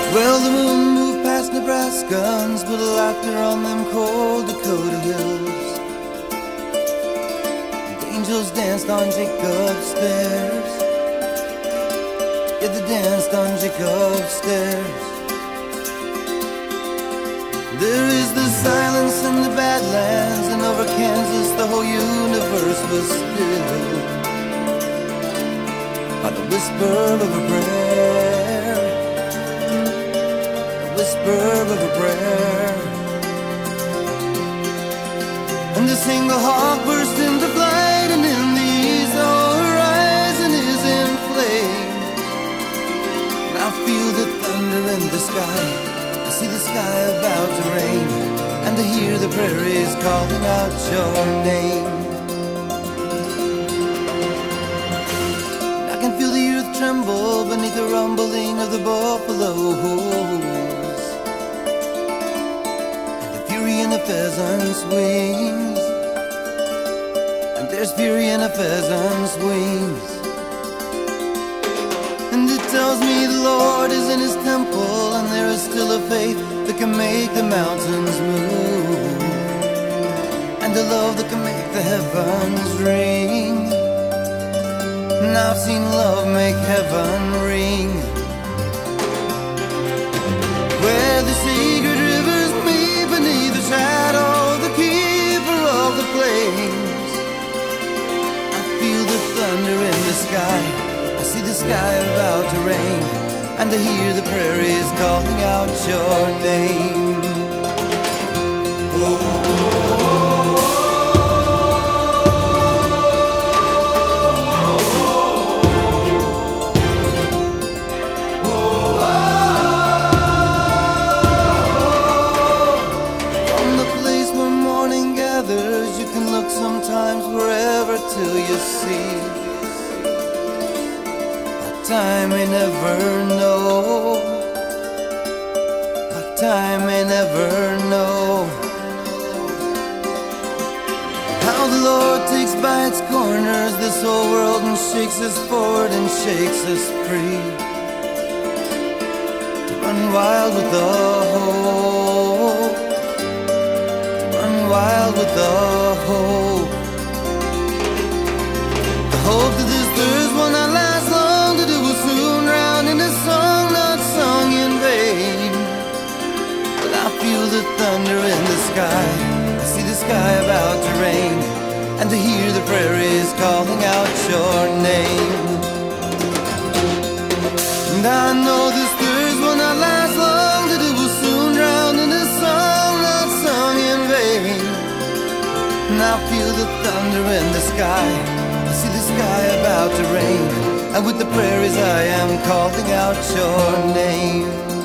Well, the moon moved past Nebraska and put laughter on them cold Dakota Hills. The angels danced on Jacob's stairs. Yeah, they danced on Jacob's stairs. There is the silence in the Badlands, and over Kansas the whole universe was still by the whisper of a prayer, the whisper of a prayer. And a single hawk burst into flight, and in the east the whole horizon is in flames. And I feel the thunder in the sky, I see the sky about to rain, and I hear the prairies calling out your name. I can feel the earth tremble beneath the rumbling of the buffaloes, and the fury in a pheasant's wings, and there's fury in a pheasant's wings. And it tells me the Lord is in his temple, and there is still a faith that can make the mountains move, and a love that can make the heavens ring. And I've seen love make heaven ring, where the secret rivers meet beneath the shadow of the keeper of the plains. I feel the thunder in the sky, I see the sky about to rain, and I hear the prairies calling out your name. From the place where morning gathers, you can look sometimes wherever till you see time may never know, but time may never know how the Lord takes by its corners this whole world and shakes us forward and shakes us free, to run wild with the hope, to run wild with the hope, the hope that this thirst will not last long, that it will soon drown in a song not sung in vain. But I feel the thunder in the sky, I see the sky about to rain, and I hear the prairies calling out your name. And I know this thirst will not last long, that it will soon drown in a song not sung in vain. And I feel the thunder in the sky, I see the sky about to rain, and with the prairies I am calling out your name.